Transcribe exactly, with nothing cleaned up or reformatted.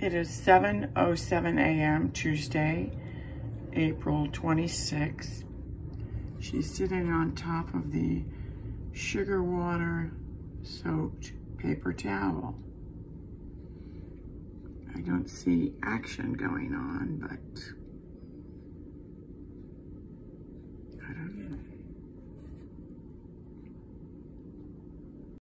It is seven oh seven a m Tuesday, April twenty-sixth. She's sitting on top of the sugar water soaked paper towel. I don't see action going on, but I don't know.